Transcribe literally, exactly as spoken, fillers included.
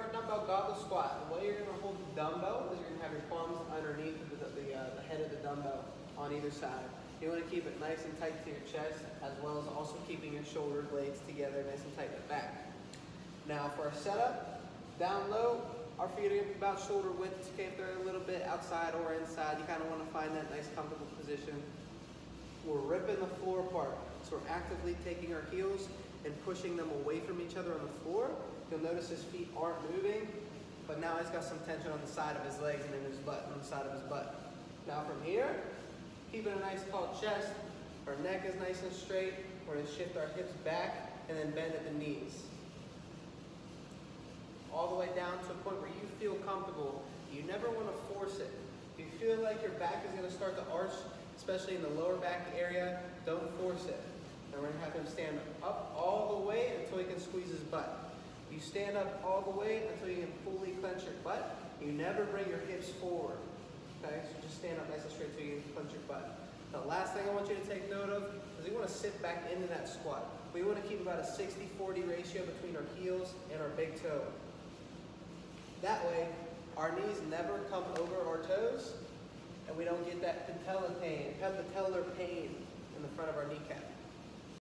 our dumbbell goblet squat. The way you're gonna hold the dumbbell is you're gonna have your palms underneath the, the, uh, the head of the dumbbell on either side. You wanna keep it nice and tight to your chest, as well as also keeping your shoulder blades together nice and tight at the back. Now for our setup, down low, our feet are gonna be about shoulder width. Okay, if they're a little bit outside or inside, you kinda wanna find that nice comfortable position. We're ripping the floor apart. So we're actively taking our heels and pushing them away from each other on the floor. You'll notice his feet aren't moving, but now he's got some tension on the side of his legs and in his butt, on the side of his butt. Now from here, keeping a nice tall chest, our neck is nice and straight. We're gonna shift our hips back and then bend at the knees. All the way down to a point where you feel comfortable. You never wanna force it. If you feel like your back is gonna start to arch, especially in the lower back area, don't force it. And we're gonna have him stand up all the way until he can squeeze his butt. You stand up all the way until you can fully clench your butt. You never bring your hips forward. Okay, so just stand up nice and straight until you can clench your butt. The last thing I want you to take note of is you want to sit back into that squat. We want to keep about a sixty forty ratio between our heels and our big toe. That way, our knees never come over our toes, and we don't get that patella pain, patellar pain in the front of our kneecap.